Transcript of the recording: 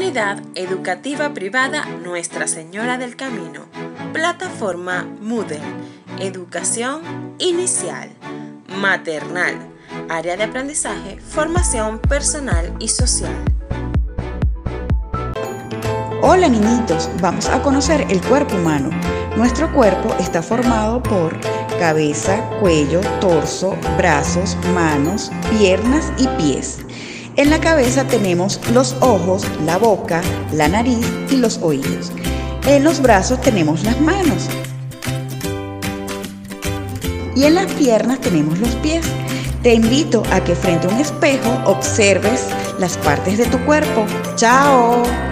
Unidad Educativa Privada Nuestra Señora del Camino. Plataforma Moodle. Educación inicial, maternal, área de aprendizaje, formación personal y social. Hola niñitos, vamos a conocer el cuerpo humano. Nuestro cuerpo está formado por cabeza, cuello, torso, brazos, manos, piernas y pies. En la cabeza tenemos los ojos, la boca, la nariz y los oídos. En los brazos tenemos las manos. Y en las piernas tenemos los pies. Te invito a que frente a un espejo observes las partes de tu cuerpo. ¡Chao!